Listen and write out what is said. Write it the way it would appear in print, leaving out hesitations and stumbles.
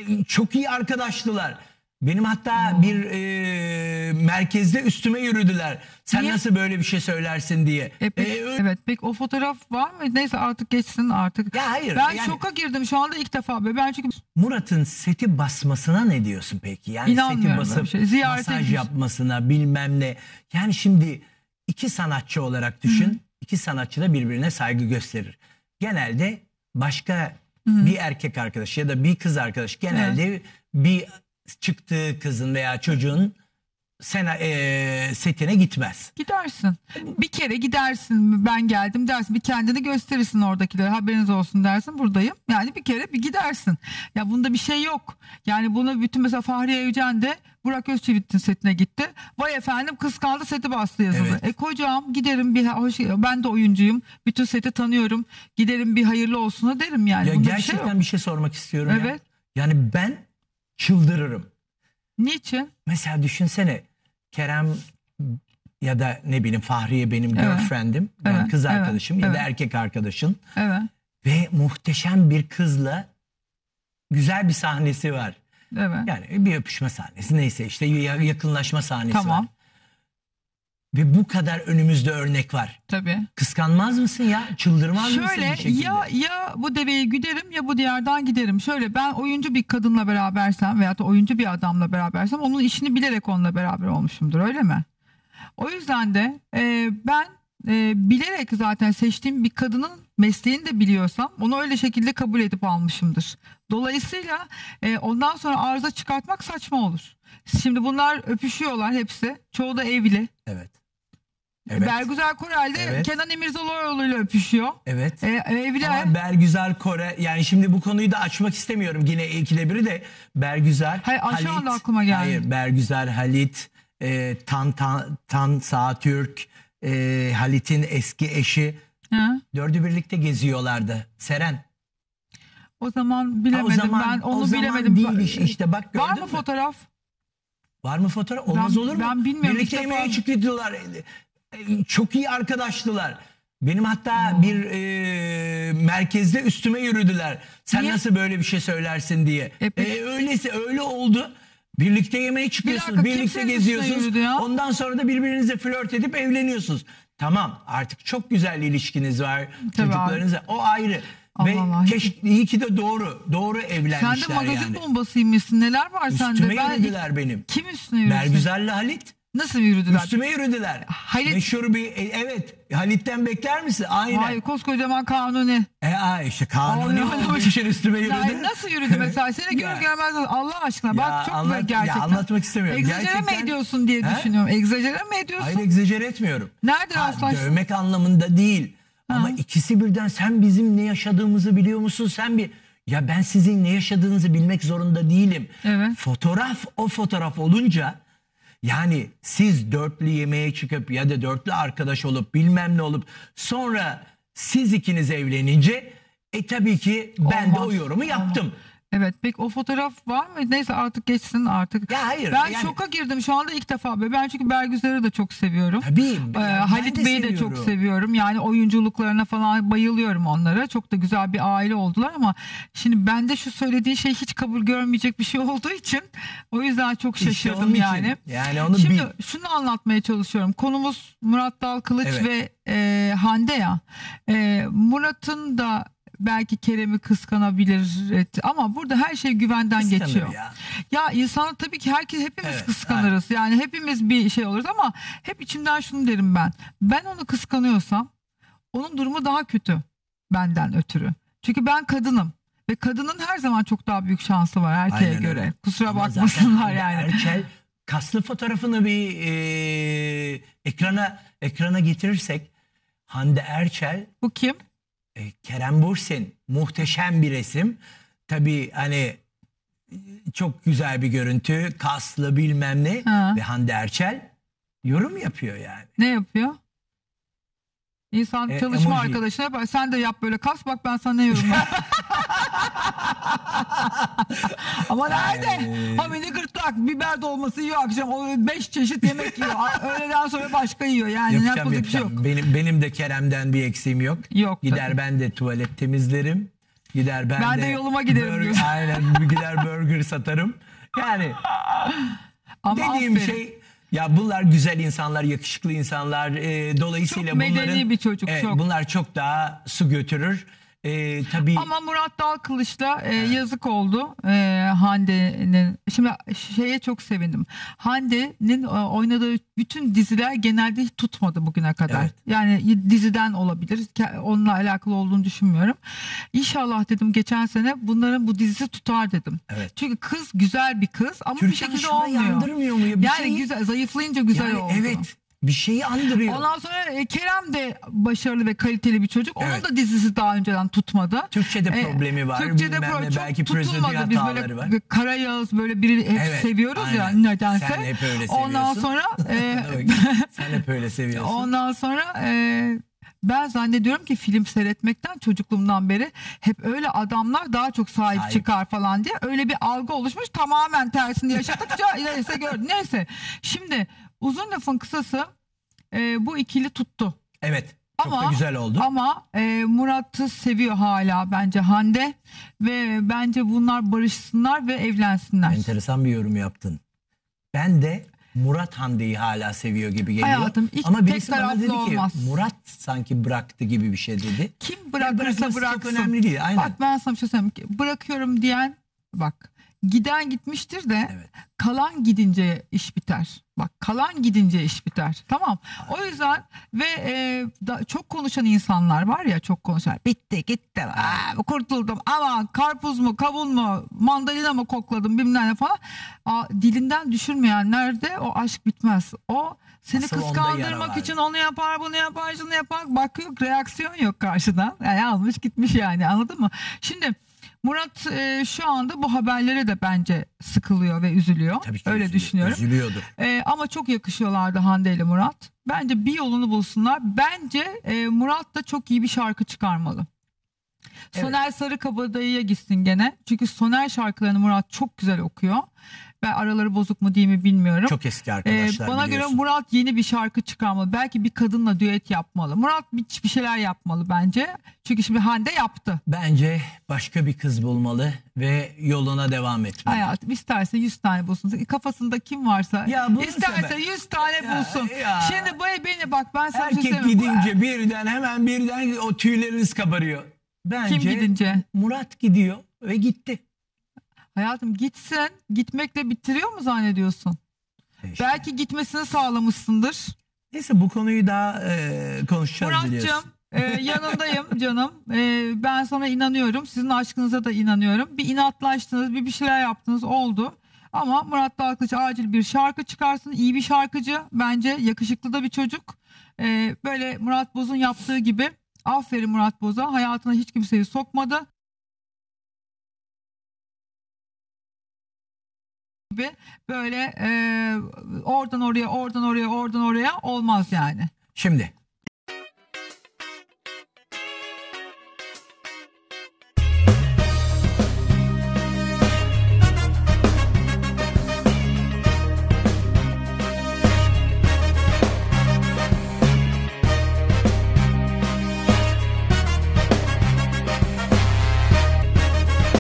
çok iyi arkadaştılar. Benim hatta bir merkezde üstüme yürüdüler. Sen Niye? nasıl böyle bir şey söylersin diye. Evet, peki o fotoğraf var mı? Neyse artık geçsin artık. Ya hayır. Ben yani, şoka girdim şu anda ilk defa. Ben çünkü Murat'ın seti basmasına ne diyorsun peki? Yani seti İnanmıyorum böyle bir basıp şey. Ziyarete masaj gitmiş. yapmasına bilmem ne. Yani şimdi iki sanatçı olarak düşün. İki sanatçı da birbirine saygı gösterir. Genelde başka bir erkek arkadaş ya da bir kız arkadaş genelde bir çıktığı kızın veya çocuğun setine gitmez. gidersin. Bir kere gidersin, ben geldim dersin. Bir kendini gösterirsin oradakilere, haberiniz olsun dersin, buradayım. Yani bir kere bir gidersin. Ya bunda bir şey yok. Yani bunu bütün mesela Fahriye Evcen de Burak Özçivit'in setine gitti. Vay efendim kıskandı, seti bastı yazılı. Evet. Kocam giderim ben de oyuncuyum. Bütün seti tanıyorum. Giderim bir hayırlı olsuna derim yani. Ya Bunda gerçekten bir şey sormak istiyorum. Evet. Ya. Yani ben çıldırırım. Niçin? Mesela düşünsene Kerem ya da ne bileyim Fahriye benim Evet. girlfriend'im. Yani Evet. kız Evet. arkadaşım ya Evet. da erkek arkadaşın. Evet. Ve muhteşem bir kızla güzel bir sahnesi var. Evet. Yani bir öpüşme sahnesi neyse işte yakınlaşma sahnesi Tamam. var. Ve bu kadar önümüzde örnek var. Tabii. Kıskanmaz mısın ya? Çıldırmaz mısın Şöyle bir şekilde? ya bu deveyi güderim ya bu diyardan giderim. Şöyle ben oyuncu bir kadınla berabersem veya da oyuncu bir adamla berabersem onun işini bilerek onunla beraber olmuşumdur, öyle mi? O yüzden de ben bilerek zaten seçtiğim bir kadının mesleğini de biliyorsam onu öyle şekilde kabul edip almışımdır. Dolayısıyla ondan sonra arıza çıkartmak saçma olur. Şimdi bunlar öpüşüyorlar hepsi. Çoğu da evli. Evet. Evet. Bergüzar Korel de Evet. Kenan İmirzalıoğlu ile öpüşüyor. Evet. Evli. Ama Bergüzar Kore, yani şimdi bu konuyu da açmak istemiyorum. Yine ikide biri de Bergüzar Hayır, Halit. şu anda aklıma geldi. Hayır, Bergüzar Halit, Tan Sağtürk, Halit'in eski eşi. Hı? Dördü birlikte geziyorlardı. Seren. O zaman bilemedim. Ben onu o zaman bilemedim. değil işte bak gördün Var mı mü? fotoğraf? Var mı fotoğraf? Olmaz olur mu? Ben bilmiyorum. Birlikte İlk yemeğe defa- çıktılar. Çok iyi arkadaştılar. Benim hatta bir merkezde üstüme yürüdüler. Sen Niye? nasıl böyle bir şey söylersin diye. Peki. Öyleyse öyle oldu. Birlikte yemeğe çıkıyorsunuz. dakika, Birlikte kimsenin geziyorsunuz. üstüne yürüdü ya? Ondan sonra da birbirinizle flört edip evleniyorsunuz. Tamam, artık çok güzel ilişkiniz var. Tabii Çocuklarınız var. O ayrı. Ve Allah Allah. iyi ki de doğru Sen evlenmişler de magazin yani. bombasıymışsın. Neler var sende? Üstüme yürüdüler benim. Kim üstüne yürüdü? Bergüzar'la Halit. Nasıl yürüdüler? Üstüme yürüdüler. Halit- Meşhur bir evet. Halit'ten bekler misin? Aynen. Hayır, koskocaman Kanuni. İşte Kanuni Olmuyor. olduğu için üstüme yürüdü. Yani nasıl yürüdü mesela? Seni görür Ya. görmez Allah aşkına. Bak çok güzel gerçekten. Ya anlatmak istemiyorum. Egzajere mi Gerçekten- ediyorsun diye He? düşünüyorum. Egzajere mi ediyorsun? Hayır, egzajere etmiyorum. Nerede rastlaştın? Dövmek anlamında değil. Ama ikisi birden sen bizim ne yaşadığımızı biliyor musun? Ya ben sizin ne yaşadığınızı bilmek zorunda değilim. Evet. Fotoğraf o fotoğraf olunca yani siz dörtlü yemeğe çıkıp ya da dörtlü arkadaş olup bilmem ne olup sonra siz ikiniz evlenince tabii ki ben de Olmaz. o yorumu yaptım. Evet, peki o fotoğraf var mı? Neyse artık geçsin artık. Ya hayır, Ben yani- şoka girdim şu anda ilk defa. Ben çünkü Bergüzar'ı da çok seviyorum. Tabii. Ben Halit de Bey'i de çok seviyorum. seviyorum. Yani oyunculuklarına falan bayılıyorum onlara. Çok da güzel bir aile oldular ama şimdi bende şu söylediğin şey hiç kabul görmeyecek bir şey olduğu için o yüzden çok İşte şaşırdım onun için. yani. Yani onu Şimdi bil. şunu anlatmaya çalışıyorum. Konumuz Murat Dalkılıç Evet. ve Hande ya. Murat'ın da belki Kerem'i kıskanabilir ama burada her şey güvenden Kıskanır geçiyor. ya. Ya insanı tabii ki hepimiz Evet, kıskanırız. Yani hepimiz bir şey oluruz ama hep içimden şunu derim ben. Ben onu kıskanıyorsam onun durumu daha kötü benden ötürü. Çünkü ben kadınım ve kadının her zaman çok daha büyük şansı var erkeğe Aynen göre. öyle. Kusura Ama zaten bakmasınlar Hande yani. Erçel kaslı fotoğrafını bir ekrana getirirsek Hande Erçel, Bu kim? Kerem Bürsin muhteşem bir resim. Tabii hani çok güzel bir görüntü, kaslı bilmem ne Ha. ve Hande Erçel yorum yapıyor yani. Ne yapıyor? İnsan çalışma emoji. arkadaşına yapar. Sen de yap böyle kas, bak ben sana ne yorumlarım. Ama nerede? Hamidi gırtlak, biber dolması yiyor akşam. O 5 çeşit yemek yiyor. Öğleden sonra başka yiyor. Yani yapacak bir şey yok. Benim de Kerem'den bir eksiğim yok. Yok Gider tabii. ben de tuvalet temizlerim. Gider ben de yoluma giderim diyorsun. Aynen gider burger gelir satarım. Yani Ama dediğim aferin. şey, ya bunlar güzel insanlar, yakışıklı insanlar. Dolayısıyla Çok medeni bunların bir çocuk, çok. bunlar çok daha su götürür. Tabii Ama Murat Dalkılıç'la yazık oldu Hande'nin. Şimdi şeye çok sevindim. Hande'nin oynadığı bütün diziler genelde hiç tutmadı bugüne kadar. Evet. Yani diziden olabilir. Onunla alakalı olduğunu düşünmüyorum. İnşallah dedim geçen sene bunların bu dizisi tutar dedim. Evet. Çünkü kız güzel bir kız ama bir Türkan şekilde şurayı olmuyor. andırmıyor mu ya? Bir Yani şeyi- güzel, zayıflayınca güzel yani oldu. evet, bir şeyi andırıyor. Ondan sonra Kerem de başarılı ve kaliteli bir çocuk. Onun Evet. da dizisi daha önceden tutmadı. Türkçe'de problemi var. Türkçe'de bilmem ne, çok belki prozodür tutulmadı. Biz hataları böyle var. Kara Yağız böyle biri hep Evet, seviyoruz ya aynen. nedense. Sen hep öyle Ondan seviyorsun. sonra Sen hep öyle seviyorsun. ondan sonra ben zannediyorum ki film seyretmekten çocukluğumdan beri hep öyle adamlar daha çok sahip Sahip. çıkar falan diye öyle bir algı oluşmuş. Tamamen tersini yaşadıkça neyse neyse. Şimdi uzun lafın kısası bu ikili tuttu. Evet. Çok da güzel oldu. Ama Murat'ı seviyor hala bence Hande ve bence bunlar barışsınlar ve evlensinler. Enteresan bir yorum yaptın. Ben de Murat Hande'yi hala seviyor gibi geliyor. Hayatım, ilk Ama tek birisi bana taraflı dedi ki olmaz. Murat sanki bıraktı gibi bir şey dedi. Kim Ya bırakırsa bırakması çok bıraksın. önemli değil. Aynen. Bak ben sana bir şey söyleyeyim. Bırakıyorum diyen bak giden gitmiştir de Evet. kalan gidince iş biter. Bak kalan gidince iş biter. Tamam. O yüzden ve çok konuşan insanlar var ya çok konuşan. Bitti gitti. Kurtuldum. Ama karpuz mu kavun mu mandalina mı kokladım bilmem ne falan. Dilinden düşürmeyenler de o aşk bitmez. O seni Asıl onda yara kıskandırmak var. için onu yapar bunu yapar şunu yapar. Bak yok reaksiyon yok karşıdan. Yani almış gitmiş yani anladın mı? Şimdi Murat şu anda bu haberlere de bence sıkılıyor ve üzülüyor. Tabii ki Öyle düşünüyorum. Üzülüyordur. Ama çok yakışıyorlardı Hande ile Murat. Bence bir yolunu bulsunlar. Bence Murat da çok iyi bir şarkı çıkarmalı. Evet. Soner Sarıkabadayı'ya gitsin gene. Çünkü Soner şarkılarını Murat çok güzel okuyor. Ben araları bozuk mu değil mi bilmiyorum. Çok eski arkadaşlar Bana göre biliyorsun. Murat yeni bir şarkı çıkarmalı. Belki bir kadınla düet yapmalı. Murat bir şeyler yapmalı bence. Çünkü şimdi Hande yaptı. Bence başka bir kız bulmalı ve yoluna devam etmeli. Hayatım isterse 100 tane bulsun. Kafasında kim varsa Ya bunu isterse sever. 100 tane Ya, bulsun. ya. Şimdi beni bak ben sana bir şey Erkek söyleyeyim. gidince birden o tüyleriniz kabarıyor. Bence Kim gidince? Murat gidiyor ve gitti. Hayatım gitsin. Gitmekle bitiriyor mu zannediyorsun? İşte. Belki gitmesini sağlamışsındır. Neyse bu konuyu daha konuşacağız biliyorsun. Murat'cığım yanındayım canım. Ben sana inanıyorum. Sizin aşkınıza da inanıyorum. Bir inatlaştınız, bir şeyler yaptınız oldu. Ama Murat Dalkılıç acil bir şarkı çıkarsın. İyi bir şarkıcı. Bence yakışıklı da bir çocuk. Böyle Murat Boz'un yaptığı gibi. Aferin Murat Boz'a. Hayatına hiç kimseyi sokmadı. Gibi böyle oradan oraya oradan oraya oradan oraya olmaz yani. Şimdi